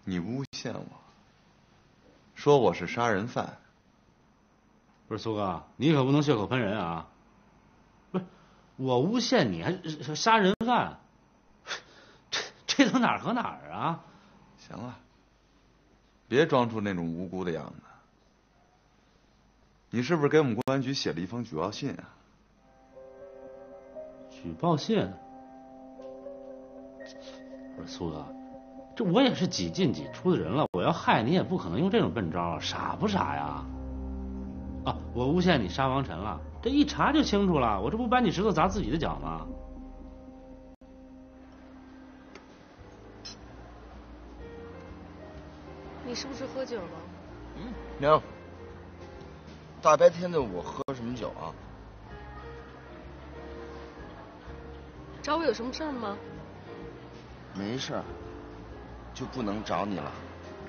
你诬陷我，说我是杀人犯。 不是苏哥，你可不能血口喷人啊！不是，我诬陷你还杀人犯，这都哪儿和哪儿啊？ 行了，别装出那种无辜的样子。你是不是给我们公安局写了一封举报信啊？ 举报信？不是苏哥，这我也是几进几出的人了，我要害你也不可能用这种笨招啊，傻不傻呀？啊，我诬陷你杀王晨了，这一查就清楚了，我这不搬起石头砸自己的脚吗？ 你是不是喝酒了？ 娘，大白天的我喝什么酒啊？ 找我有什么事儿吗？ 没事儿，就不能找你了。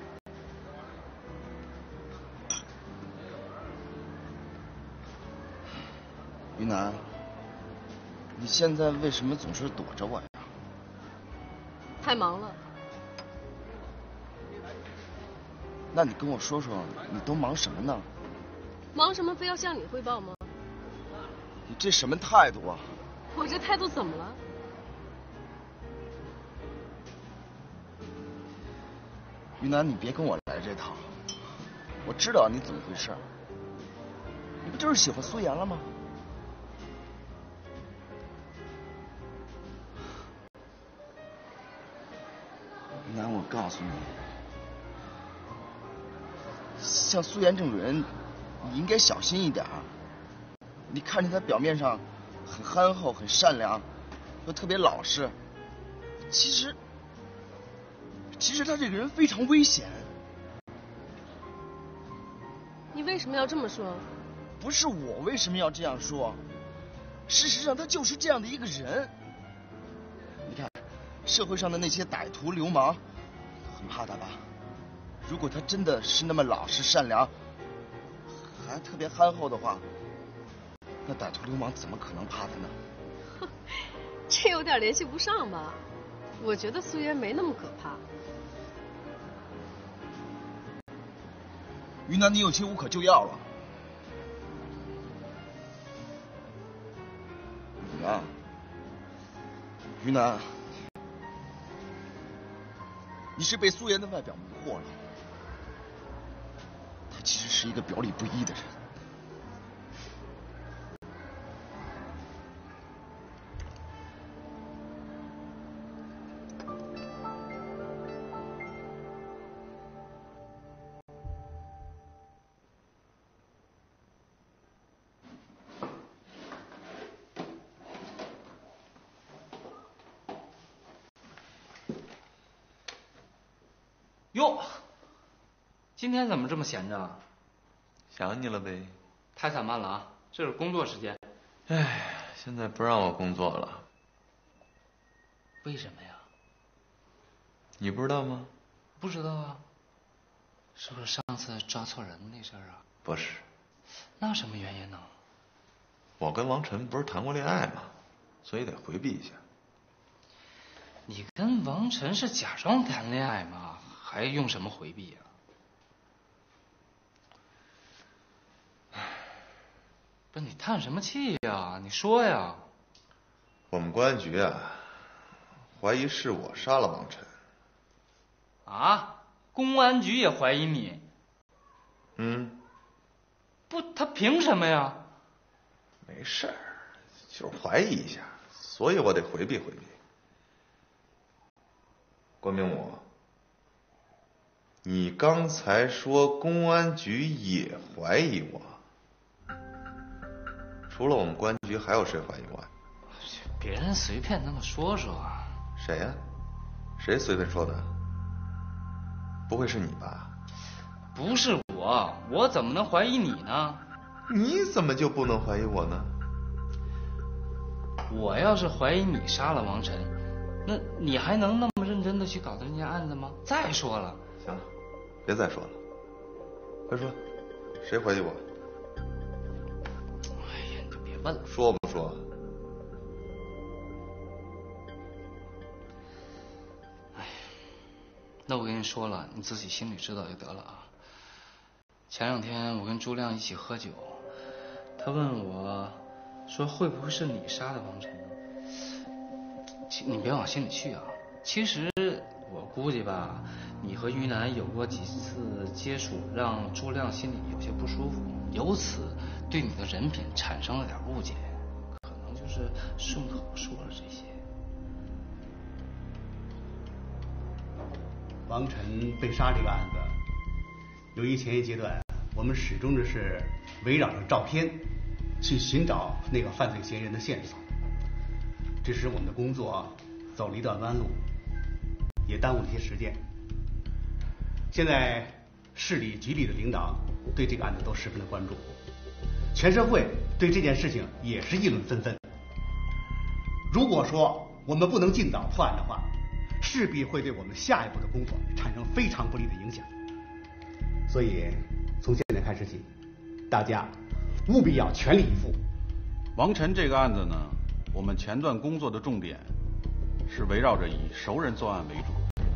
于南，你现在为什么总是躲着我呀？ 太忙了。 那你跟我说说，你都忙什么呢？ 忙什么非要向你汇报吗？ 你这什么态度啊？ 我这态度怎么了？ 于南，你别跟我来这套。我知道你怎么回事，你不就是喜欢苏妍了吗？于南，我告诉你，像苏妍这种人，你应该小心一点。你看着她表面上很憨厚、很善良，又特别老实，其实她这个人非常危险。 你为什么要这么说？ 不是我为什么要这样说，事实上她就是这样的一个人。你看，社会上的那些歹徒流氓很怕她吧？如果她真的是那么老实善良，还特别憨厚的话，那歹徒流氓怎么可能怕她呢？ 这有点联系不上吧？我觉得苏妍没那么可怕。 于南，你有些无可救药了。你啊，于南，你是被苏妍的外表迷惑了。她其实是一个表里不一的人。 哟，今天怎么这么闲着？ 想你了呗。 太散漫了啊！这是工作时间。 哎，现在不让我工作了。 为什么呀？ 你不知道吗？ 不知道啊。是不是上次抓错人那事儿啊？ 不是。 那什么原因呢？ 我跟王晨不是谈过恋爱吗？所以得回避一下。 你跟王晨是假装谈恋爱吗？还用什么回避啊？不是你叹什么气呀？你说呀。 我们公安局啊，怀疑是我杀了王晨。 啊？公安局也怀疑你？不，他凭什么呀？ 没事儿，就是怀疑一下，所以我得回避回避。关明武，你刚才说公安局也怀疑我，除了我们公安局还有谁怀疑我？ 别人随便那么说说。 谁呀？谁随便说的？不会是你吧？ 不是我，我怎么能怀疑你呢？ 你怎么就不能怀疑我呢？ 我要是怀疑你杀了王晨，那你还能那么认真的去搞这件案子吗？再说了， 行了，别再说了，快说，谁怀疑我？ 哎呀，你就别问了。 说不说？ 那我跟你说了，你自己心里知道就得了啊。前2天我跟朱亮一起喝酒，他问我说会不会是你杀的王晨？你别往心里去啊。其实我估计吧，你和于南有过几次接触，让朱亮心里有些不舒服，由此对你的人品产生了点误解，可能就是顺口说了这些。 王晨被杀这个案子，由于前一阶段我们始终是围绕着照片去寻找那个犯罪嫌疑人的线索，这使我们的工作走了一段弯路，也耽误了些时间。现在市里局里的领导对这个案子都十分的关注，全社会对这件事情也是议论纷纷。如果说我们不能尽早破案的话，势必会对我们下一步的工作产生非常不利的影响。所以从现在开始起，大家务必要全力以赴。 王晨这个案子呢，我们前段工作的重点是围绕着以熟人作案为主。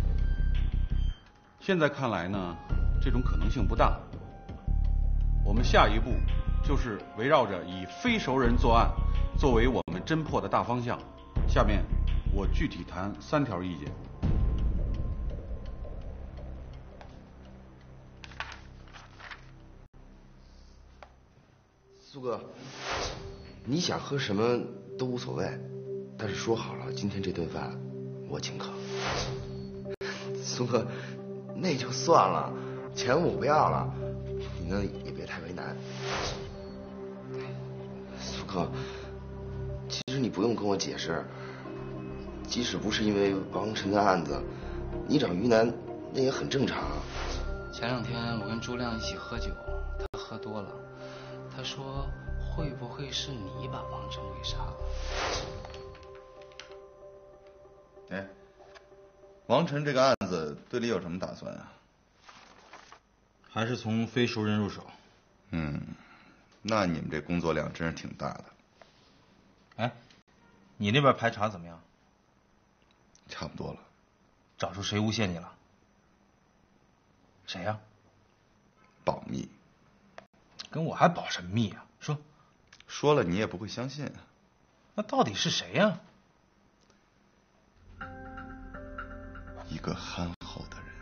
现在看来呢，这种可能性不大。我们下一步就是围绕着以非熟人作案作为我们侦破的大方向。下面我具体谈3条意见。 苏哥，你想喝什么都无所谓，但是说好了，今天这顿饭我请客。苏哥，那就算了，钱我不要了，你呢也别太为难。苏哥，其实你不用跟我解释，即使不是因为王晨的案子，你找于南那也很正常。 前2天我跟朱亮一起喝酒，他喝多了，他说会不会是你把王晨给杀了？ 哎，王晨这个案子队里有什么打算啊？ 还是从非熟人入手。 那你们这工作量真是挺大的。 哎，你那边排查怎么样？ 差不多了。 找出谁诬陷你了？谁呀？ 保密。 跟我还保什么密啊？说。 说了你也不会相信啊。 那到底是谁呀？ 一个憨厚的人。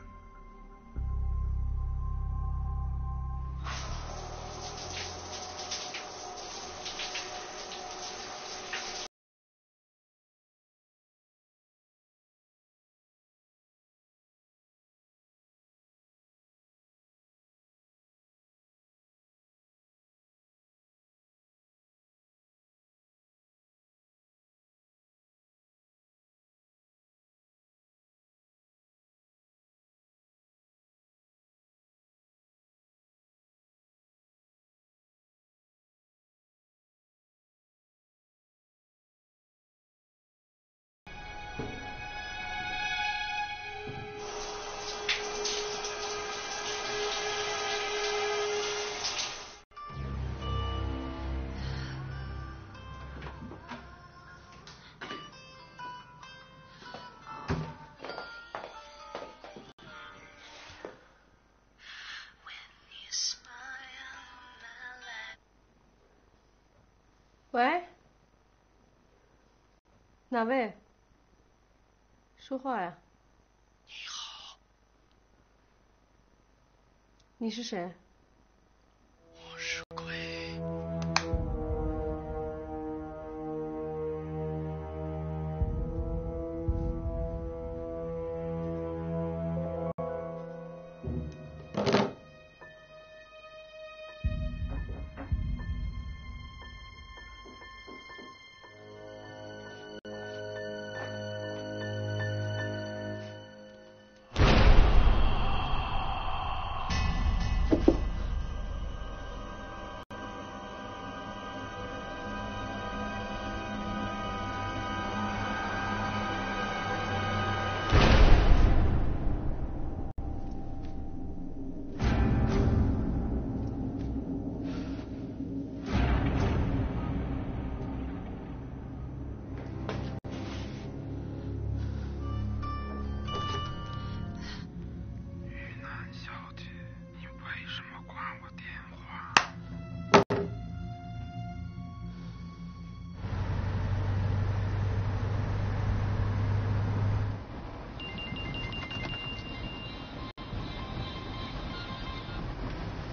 喂，哪位？说话呀。 你好。 你是谁？ 我是鬼。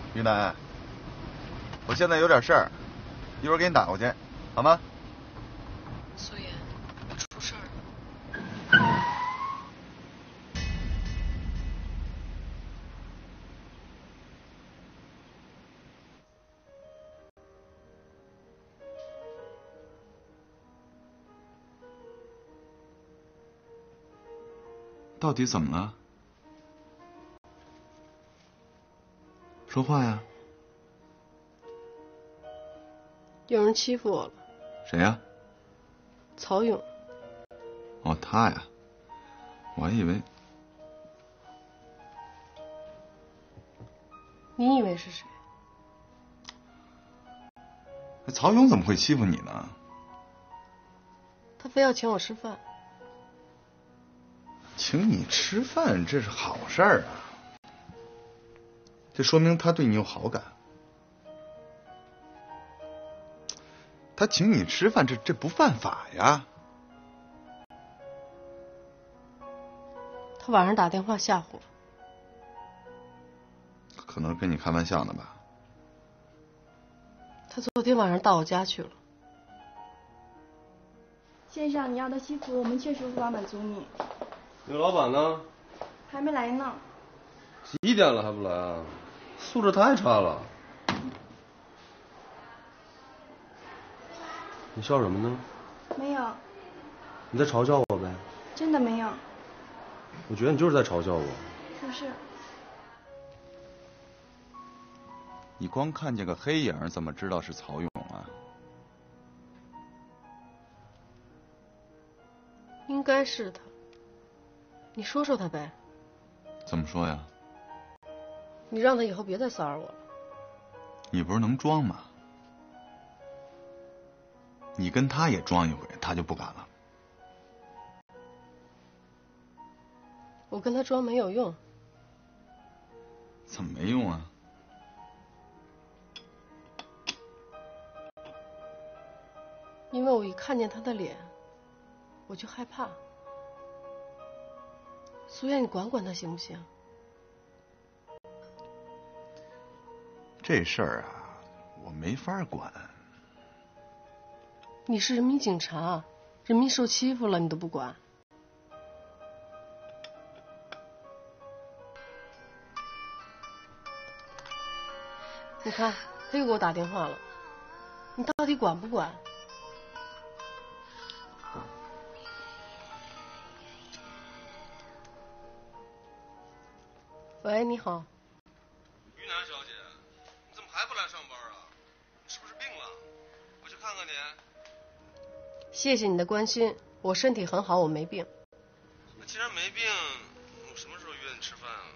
于南，我现在有点事儿，一会儿给你打过去，好吗？ 苏妍，我出事儿了。 到底怎么了？说话呀！ 有人欺负我了。 谁呀？ 曹勇。 哦，他呀，我还以为。 你以为是谁？ 曹勇怎么会欺负你呢？ 他非要请我吃饭。 请你吃饭，这是好事儿啊，这说明他对你有好感。他请你吃饭，这不犯法呀。 他晚上打电话吓唬我。 可能是跟你开玩笑呢吧。 他昨天晚上到我家去了。 先生，你要的西服我们确实无法满足你。 那个老板呢？ 还没来呢。 几点了还不来啊？素质太差了。你笑什么呢？ 没有。 你在嘲笑我呗？ 真的没有。 我觉得你就是在嘲笑我。 不是。 你光看见个黑影，怎么知道是曹勇啊？ 应该是他。你说说他呗。 怎么说呀？ 你让他以后别再骚扰我了。 你不是能装吗？你跟他也装一回，他就不敢了。 我跟他装没有用。 怎么没用啊？ 因为我一看见他的脸，我就害怕。苏燕，你管管他行不行？ 这事儿啊，我没法管。 你是人民警察，人民受欺负了你都不管。你看，他又给我打电话了，你到底管不管？喂，你好。 于南小姐，你怎么还不来上班啊？你是不是病了？我去看看你。 谢谢你的关心，我身体很好，我没病。 那既然没病，我什么时候约你吃饭啊？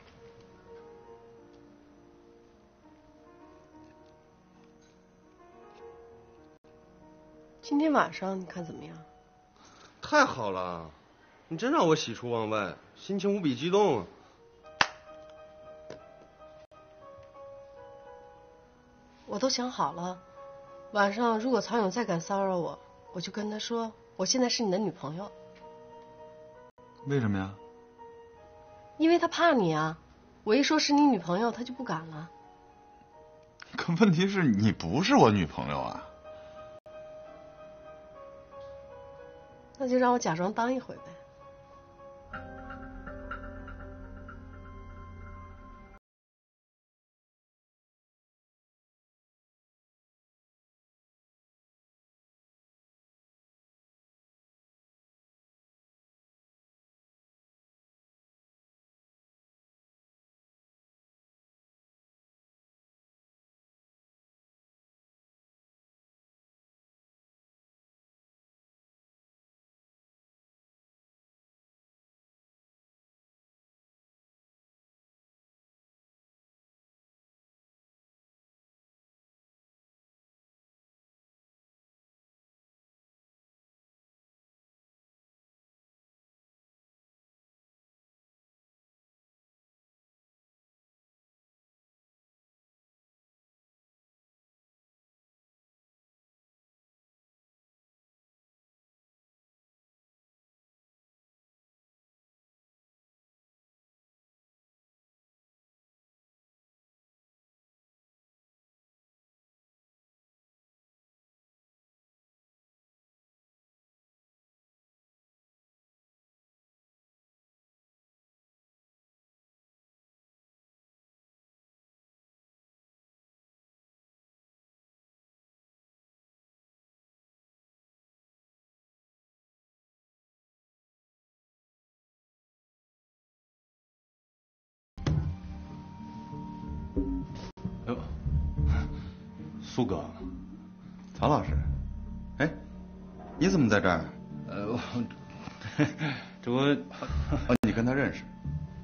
今天晚上你看怎么样？ 太好了，你真让我喜出望外，心情无比激动。 我都想好了，晚上如果曹勇再敢骚扰我，我就跟他说我现在是你的女朋友。 为什么呀？ 因为他怕你啊，我一说是你女朋友，他就不敢了。 可问题是你不是我女朋友啊。 那就让我假装当一回呗。 苏哥， 曹老师，哎，你怎么在这儿？ 这不， 哦，你跟他认识？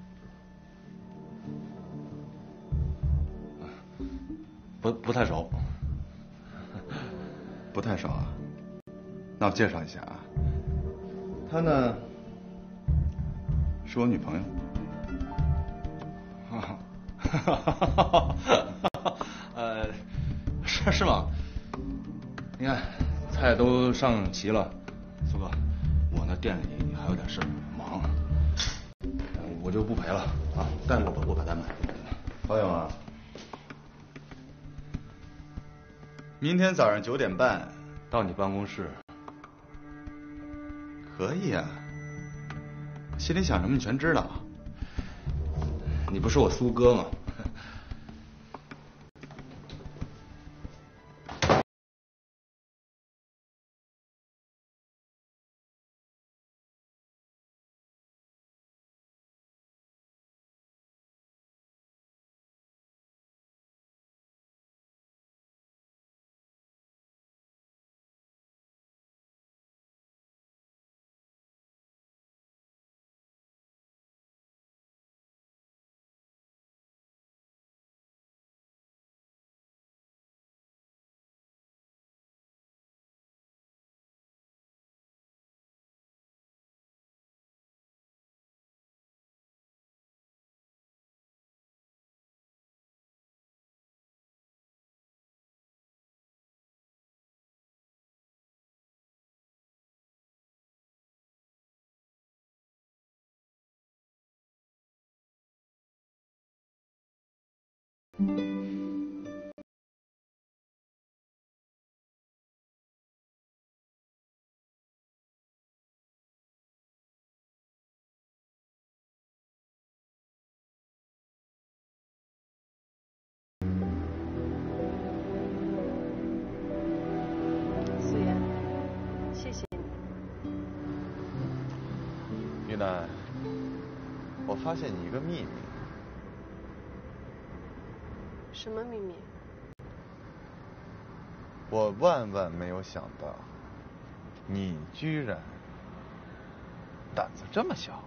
不太熟， 不太熟啊。那我介绍一下啊，她呢是我女朋友。 是吗？你看，菜都上齐了，苏哥，我呢店里还有点事儿，忙，我就不陪了啊。但我把单买。 朋友啊，明天早上9点半到你办公室。可以啊，心里想什么你全知道。 你不是我苏哥吗？ 素颜，谢谢你。 玉楠，我发现你一个秘密。 什么秘密？ 我万万没有想到，你居然胆子这么小。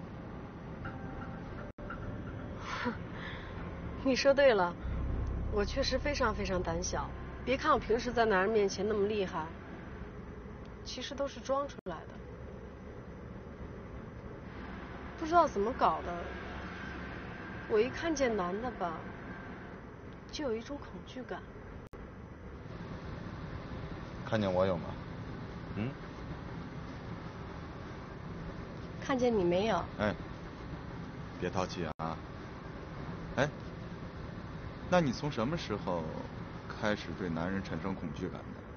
你说对了，我确实非常非常胆小。别看我平时在男人面前那么厉害，其实都是装出来的。不知道怎么搞的，我一看见男的吧，就有一种恐惧感。 看见我有吗？ 看见你没有？ 哎，别淘气啊！哎，那你从什么时候开始对男人产生恐惧感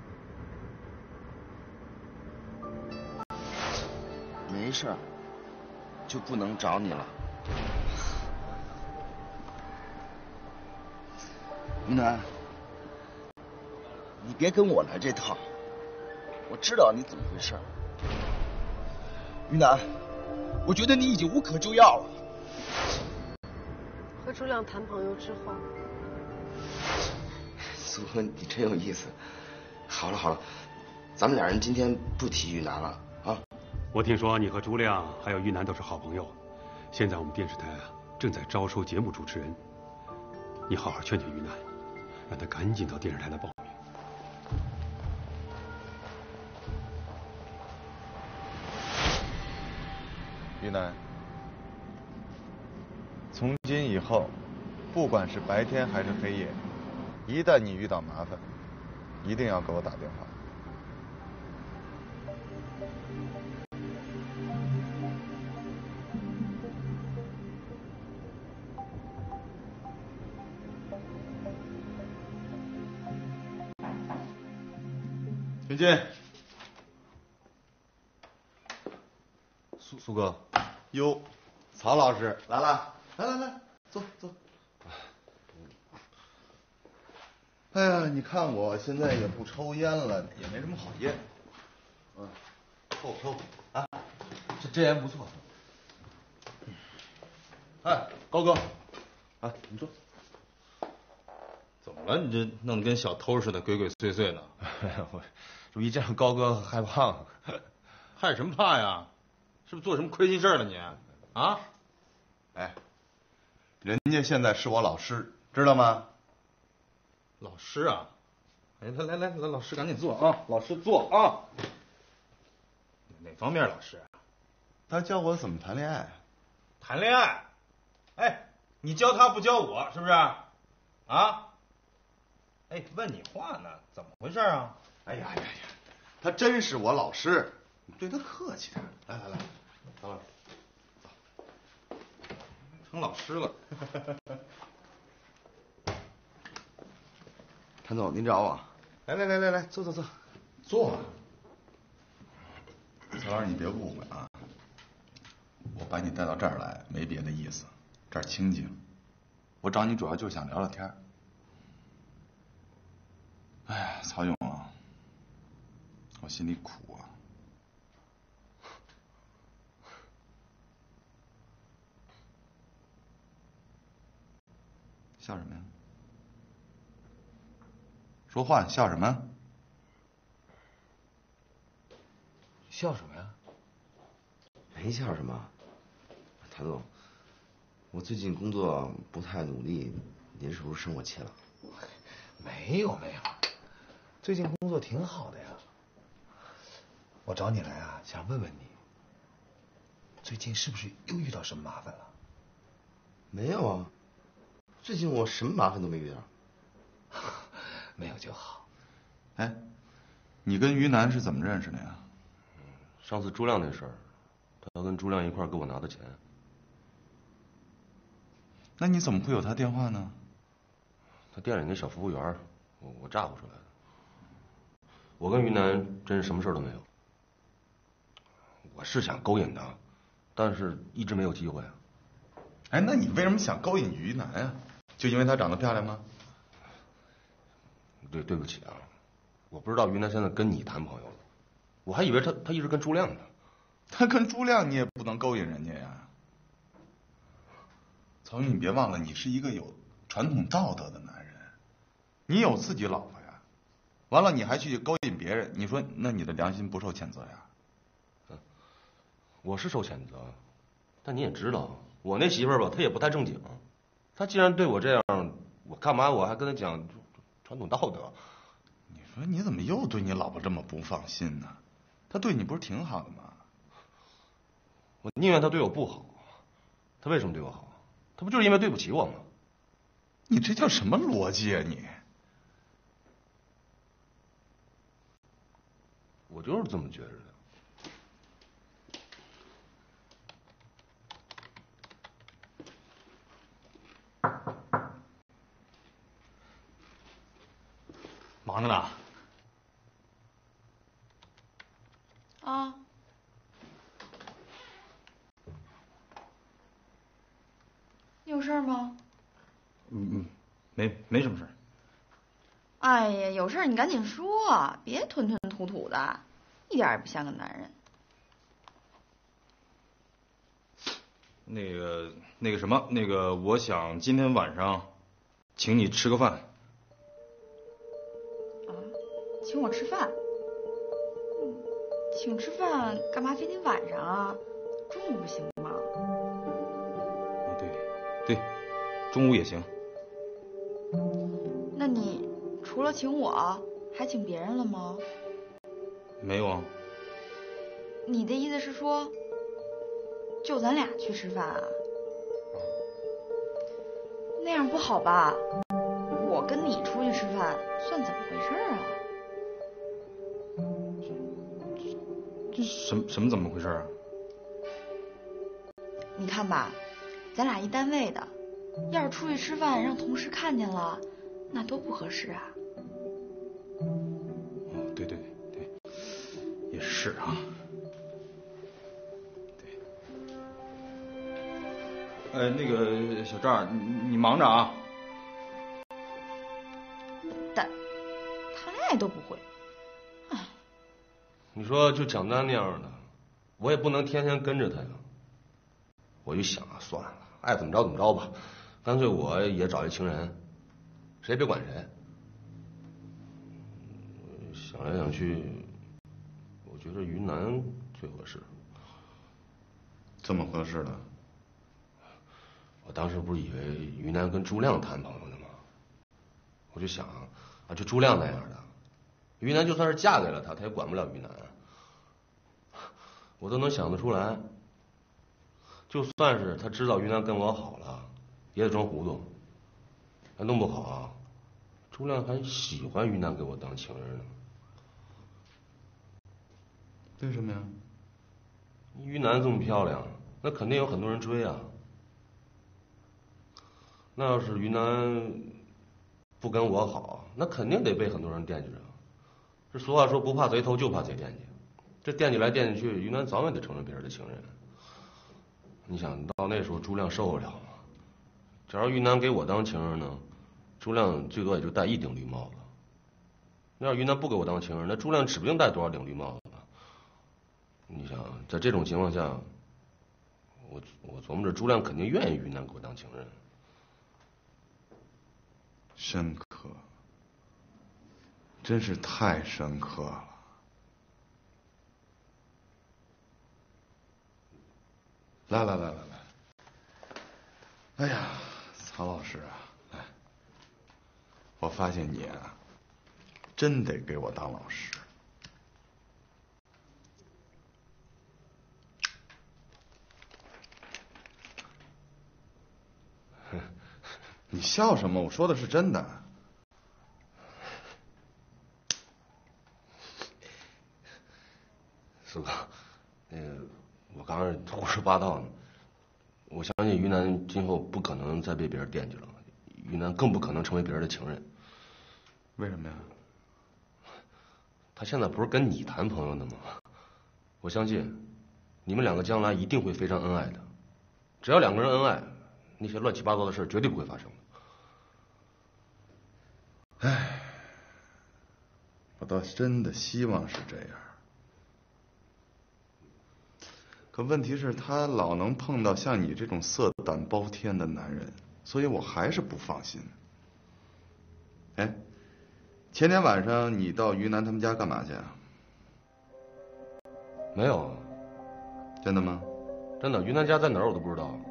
的？ 没事儿，就不能找你了。于南，你别跟我来这套，我知道你怎么回事。于南，我觉得你已经无可救药了。 和朱亮谈朋友之后， 苏哥，你真有意思。好了好了，咱们俩人今天不提玉楠了啊。 我听说你和朱亮还有玉楠都是好朋友，现在我们电视台正在招收节目主持人，你好好劝劝玉楠，让他赶紧到电视台来报名。 玉楠，从今以后，不管是白天还是黑夜，一旦你遇到麻烦，一定要给我打电话。请进。 苏哥， 哟，曹老师来了，来，坐。哎呀，你看我现在也不抽烟了，也没什么好烟。抽啊，这烟不错。哎，高哥，啊，你坐。怎么了？你这弄得跟小偷似的，鬼鬼祟祟的。 我这一见着高哥害怕。 害什么怕呀？是不是做什么亏心事了你？啊？ 哎，人家现在是我老师，知道吗？ 老师啊！哎，来，老师赶紧坐啊！老师坐啊！哪方面老师？ 他教我怎么谈恋爱。 谈恋爱？哎，你教他不教我，是不是？啊？哎，问你话呢，怎么回事啊？ 哎呀，他真是我老师，你对他客气点。来，等会儿，走， 成老师了。 谭总，您找我？ 来，坐。坐。曹老师，你别误会啊，我把你带到这儿来没别的意思，这儿清静，我找你主要就是想聊聊天。哎呀，曹勇啊，我心里苦啊。笑什么呀？说话，你笑什么？ 笑什么呀？没笑什么。谭总，我最近工作不太努力，您是不是生我气了？ 没有，最近工作挺好的呀。我找你来啊，想问问你，最近是不是又遇到什么麻烦了？ 没有啊，最近我什么麻烦都没遇到。 没有就好。 哎，你跟于南是怎么认识的呀？ 上次朱亮那事儿，他跟朱亮一块儿给我拿的钱。 那你怎么会有他电话呢？ 他店里那小服务员，我诈唬出来的。我跟于南真是什么事儿都没有。我是想勾引他，但是一直没有机会。 哎，那你为什么想勾引于南啊？就因为她长得漂亮吗？ 对不起啊，我不知道于南现在跟你谈朋友了，我还以为他一直跟朱亮呢。 他跟朱亮你也不能勾引人家呀。曹云，你别忘了，你是一个有传统道德的男人，你有自己老婆呀，完了你还去勾引别人，你说那你的良心不受谴责呀？ 我是受谴责，但你也知道，我那媳妇儿吧，她也不太正经。她既然对我这样，我干嘛我还跟她讲传统道德？ 你说你怎么又对你老婆这么不放心呢？她对你不是挺好的吗？ 我宁愿她对我不好。她为什么对我好？她不就是因为对不起我吗？ 你这叫什么逻辑啊你？ 我就是这么觉着的。 忙着呢。 啊。你有事儿吗？ 没什么事儿。 哎呀，有事儿你赶紧说，别吞吞吐吐的，一点也不像个男人。 那个什么，我想今天晚上请你吃个饭。 啊，请我吃饭？请吃饭干嘛非得晚上啊？中午不行吗？ 对，中午也行。 那你除了请我，还请别人了吗？ 没有啊。 你的意思是说，就咱俩去吃饭啊？那样不好吧？我跟你出去吃饭，算怎么回事啊？ 这什么怎么回事啊？ 你看吧，咱俩一单位的，要是出去吃饭让同事看见了，那多不合适啊。 对，也是啊。对。那个小赵，你忙着啊。 但谈恋爱都不会，哎。 你说就蒋丹那样的，我也不能天天跟着他呀。我一想啊，算了，爱怎么着怎么着吧，干脆我也找一情人，谁也别管谁。 想来想去，我觉得云南最合适。 这么合适的？ 我当时不是以为于南跟朱亮谈朋友呢吗？我就想啊，就朱亮那样的，于南就算是嫁给了他，他也管不了于南。我都能想得出来，就算是他知道于南跟我好了，也得装糊涂。还弄不好啊，朱亮还喜欢于南给我当情人呢。 为什么呀？ 于南这么漂亮，那肯定有很多人追啊。那要是于南不跟我好，那肯定得被很多人惦记着。这俗话说，不怕贼偷，就怕贼惦记。这惦记来惦记去，于南早晚得成了别人的情人。你想到那时候，朱亮受得了吗？假如于南给我当情人呢，朱亮最多也就戴1顶绿帽子。那要于南不给我当情人，那朱亮指不定戴多少顶绿帽子呢。你想，在这种情况下，我琢磨着朱亮肯定愿意于南给我当情人。 深刻，真是太深刻了。来，哎呀，曹老师啊，来，我发现你啊，真得给我当老师。你笑什么？我说的是真的。 苏哥，我刚刚胡说八道呢。我相信于南今后不可能再被别人惦记了，于南更不可能成为别人的情人。 为什么呀？ 他现在不是跟你谈朋友呢吗？我相信，你们两个将来一定会非常恩爱的。只要两个人恩爱，那些乱七八糟的事绝对不会发生的。 唉，我倒真的希望是这样。可问题是，他老能碰到像你这种色胆包天的男人，所以我还是不放心。哎，前天晚上你到于南他们家干嘛去啊？ 没有。 真的吗？ 真的，于南家在哪儿我都不知道。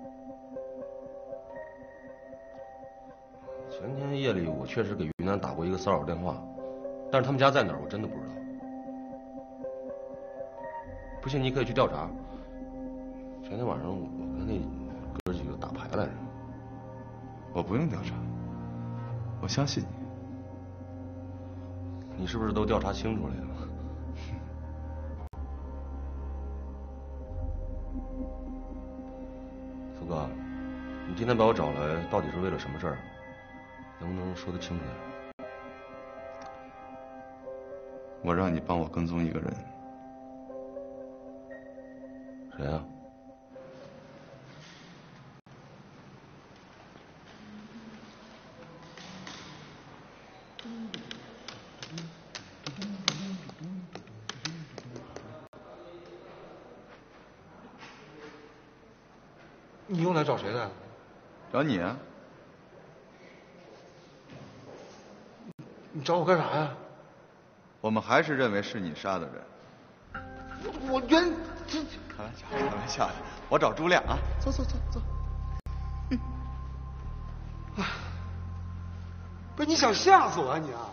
前天夜里我确实给于南打过一个骚扰电话，但是他们家在哪儿我真的不知道。不信你可以去调查。前天晚上我跟那哥几个打牌来着。 我不用调查，我相信你。 你是不是都调查清楚了呀？苏哥，你今天把我找来，到底是为了什么事儿？能不能说得清楚点？ 我让你帮我跟踪一个人。 谁啊？ 你又来找谁来了？ 找你啊。 你找我干啥呀？ 我们还是认为是你杀的人。 我开玩笑的，我找朱亮啊，走。 不是你想吓死我啊你啊！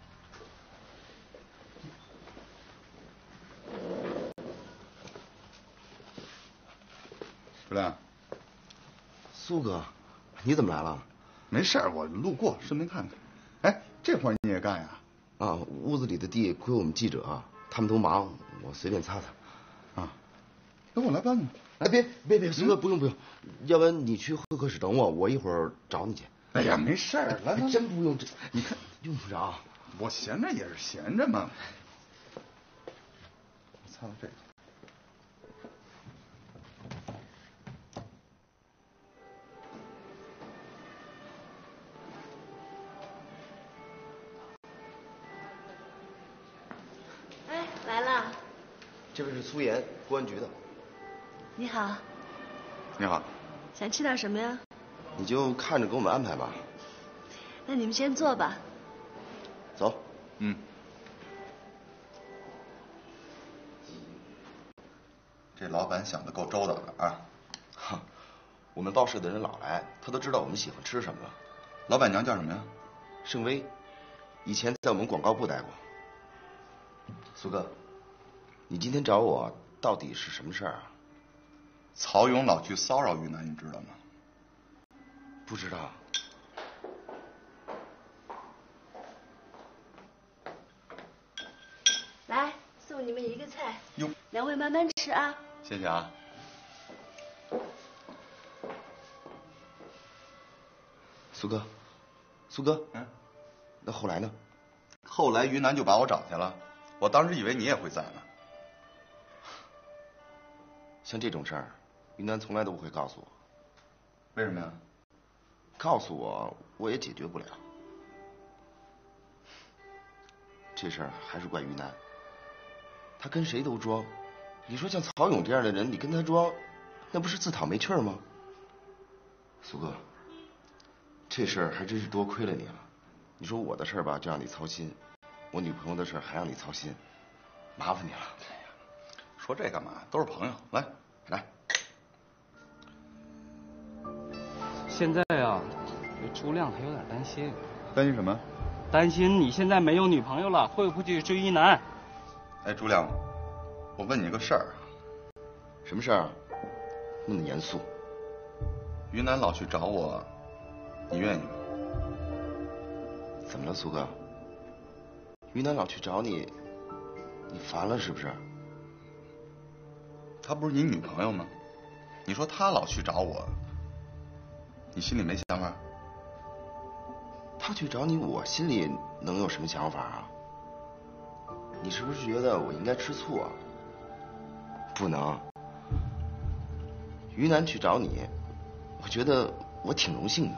朱亮， 苏哥，你怎么来了？ 没事儿，我路过，顺便看看。哎，这活你也干呀？ 啊，屋子里的地亏我们记者啊，他们都忙，我随便擦擦。 啊，那我来帮你。 哎，别，苏哥，不用，要不然你去会客室等我，我一会儿找你去。 哎呀，没事儿，来， 真不用， 你看用不着。 我闲着也是闲着嘛。我擦擦这个。 哎，来了。 这位是苏岩，公安局的。 你好。 你好。 想吃点什么呀？ 你就看着给我们安排吧。 那你们先坐吧。 走。 这老板想的够周到的啊！ 哈，我们报社的人老来，他都知道我们喜欢吃什么了。 老板娘叫什么呀？ 盛薇，以前在我们广告部待过。苏哥，你今天找我到底是什么事儿啊？ 曹勇老去骚扰于南，你知道吗？ 不知道。 来，送你们一个菜。 哟， 两位慢慢吃啊。 谢谢啊。 苏哥，苏哥，那后来呢？ 后来于南就把我找去了，我当时以为你也会在呢。 像这种事儿，于南从来都不会告诉我。 为什么呀？ 告诉我，我也解决不了。这事儿还是怪于南，他跟谁都装。你说像曹勇这样的人，你跟他装，那不是自讨没趣吗？苏哥，这事儿还真是多亏了你了。你说我的事儿吧，就让你操心；我女朋友的事儿还让你操心，麻烦你了。 说这干嘛？都是朋友，来。 现在啊，这朱亮他有点担心。 担心什么？ 担心你现在没有女朋友了，会不会去追一男？ 哎，朱亮，我问你个事儿。 什么事儿啊？那么严肃？ 于南老去找我，你愿意吗？ 怎么了，苏哥？于南老去找你，你烦了是不是？ 她不是你女朋友吗？你说她老去找我，你心里没想法？ 他去找你，我心里能有什么想法啊？你是不是觉得我应该吃醋啊？不能。于南去找你，我觉得我挺荣幸的。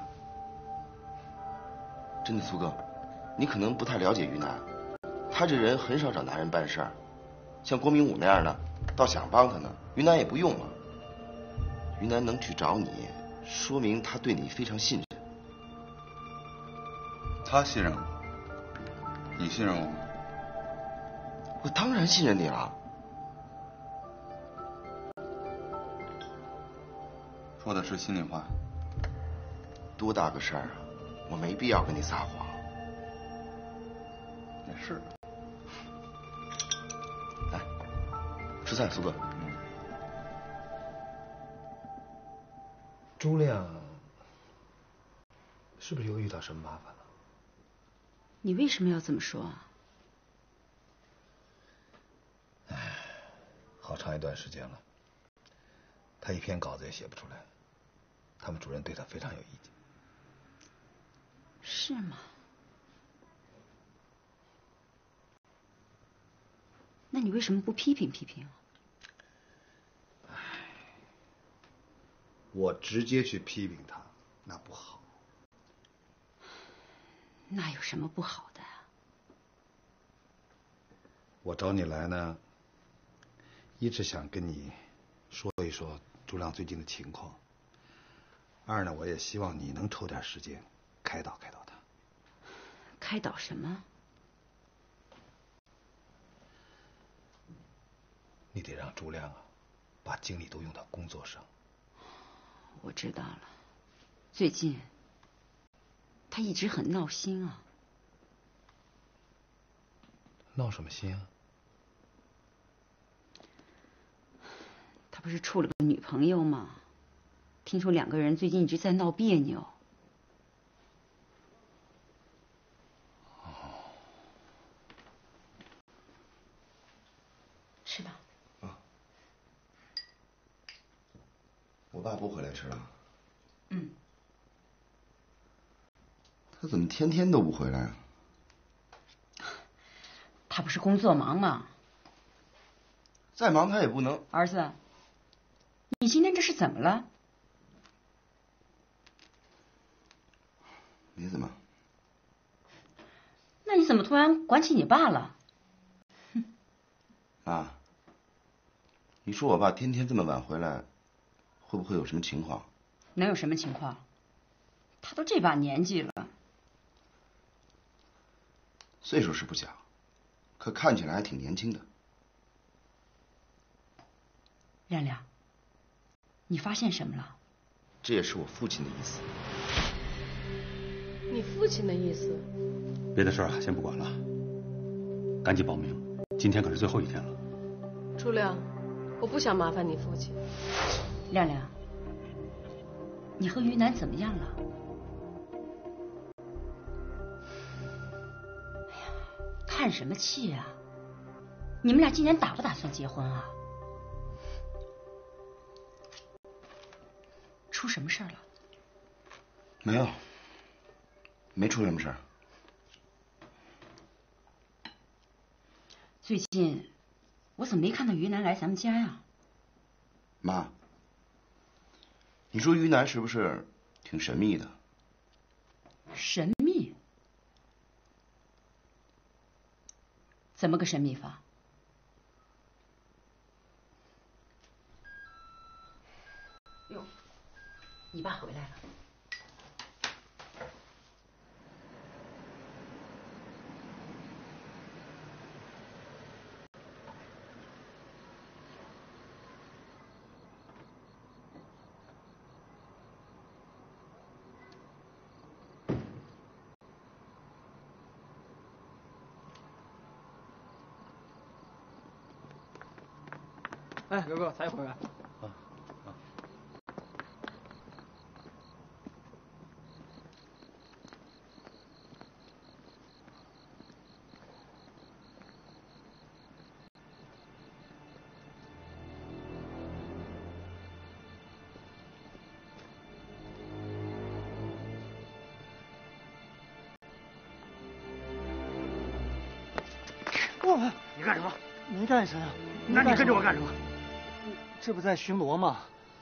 真的，苏哥，你可能不太了解于南，他这人很少找男人办事儿，像郭明武那样的，倒想帮他呢，于南也不用啊。于南能去找你，说明他对你非常信任。 他信任我，你信任我吗？ 我当然信任你了。 说的是心里话。 多大个事儿啊，我没必要跟你撒谎。 也是。 来，吃菜，苏哥。 朱亮是不是又遇到什么麻烦了？ 你为什么要这么说啊？ 好长一段时间了，他一篇稿子也写不出来，他们主任对他非常有意见。 是吗？那你为什么不批评批评啊？ 我直接去批评他，那不好。 那有什么不好的呀？ 我找你来呢，一直想跟你说一说朱亮最近的情况。二呢，我也希望你能抽点时间开导开导他。 开导什么？ 你得让朱亮啊，把精力都用到工作上。 我知道了，最近他一直很闹心啊。 闹什么心啊？ 他不是处了个女朋友吗？听说两个人最近一直在闹别扭。吃吧。 我爸不回来吃了。 嗯。 他怎么天天都不回来啊？ 他不是工作忙吗？ 再忙他也不能。 儿子，你今天这是怎么了？ 没怎么。 那你怎么突然管起你爸了？ 啊，你说我爸天天这么晚回来，会不会有什么情况？ 能有什么情况？他都这把年纪了。 岁数是不小，可看起来还挺年轻的。 亮亮，你发现什么了？ 这也是我父亲的意思。 你父亲的意思？ 别的事儿啊，先不管了，赶紧报名，今天可是最后一天了。 朱亮，我不想麻烦你父亲。 亮亮，你和于南怎么样了？哎呀，叹什么气啊？你们俩今年打不打算结婚啊？出什么事儿了？ 没有，没出什么事儿。 最近我怎么没看到于南来咱们家呀？ 妈，你说于南是不是挺神秘的？ 神秘？怎么个神秘法？哟，你爸回来了。 哎，刘哥，才回来。 你干什么？ 没干什么。 那你跟着我干什么？ 这不在巡逻吗？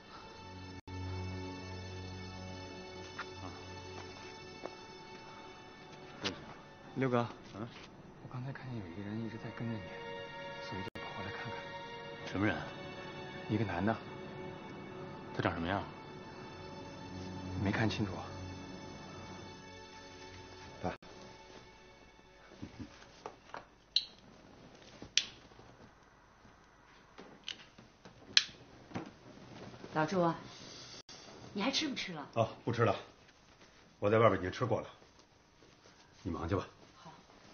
刘哥，我刚才看见有一个人一直在跟着你，所以就跑过来看看。 什么人？ 一个男的。 他长什么样？ 没看清楚啊。 爸。 老周啊，你还吃不吃了？ 哦，不吃了，我在外边已经吃过了。你忙去吧。 好。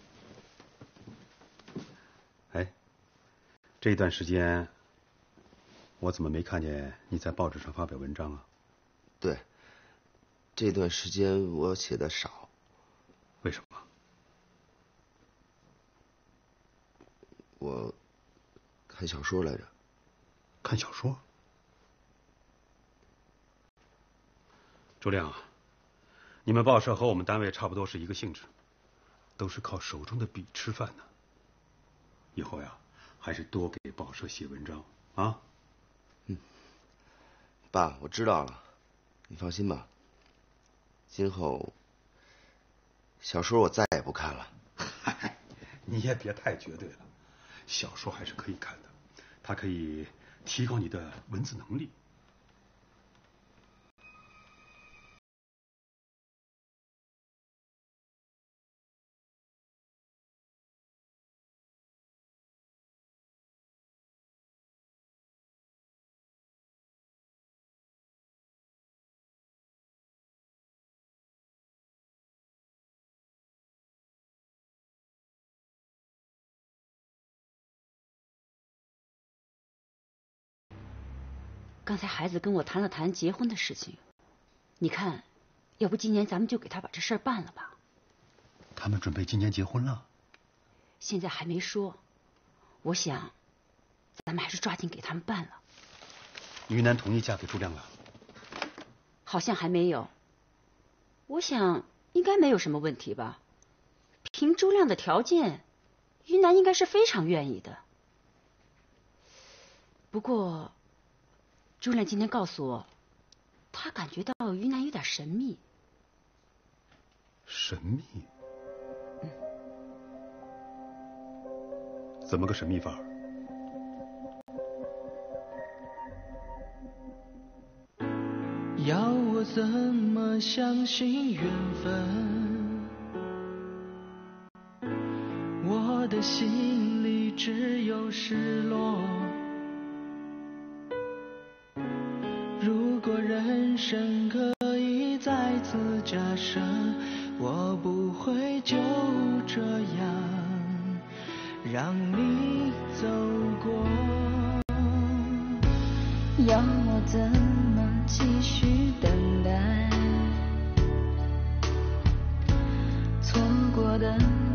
哎，这段时间我怎么没看见你在报纸上发表文章啊？ 对，这段时间我写的少。 为什么？ 我看小说来着。 看小说？朱亮啊，你们报社和我们单位差不多是一个性质，都是靠手中的笔吃饭的。以后呀，还是多给报社写文章啊。 爸，我知道了，你放心吧。今后小说我再也不看了。 你也别太绝对了，小说还是可以看的，它可以提高你的文字能力。 刚才孩子跟我谈了谈结婚的事情，你看，要不今年咱们就给他把这事儿办了吧？ 他们准备今年结婚了？ 现在还没说，我想，咱们还是抓紧给他们办了。 于南同意嫁给朱亮了？ 好像还没有。我想应该没有什么问题吧。凭朱亮的条件，于南应该是非常愿意的。不过，朱亮今天告诉我，他感觉到于南有点神秘。 神秘？怎么个神秘法？ 要我怎么相信缘分？我的心里只有失落。 果人生可以再次假设，我不会就这样让你走过。 要我怎么继续等待？错过的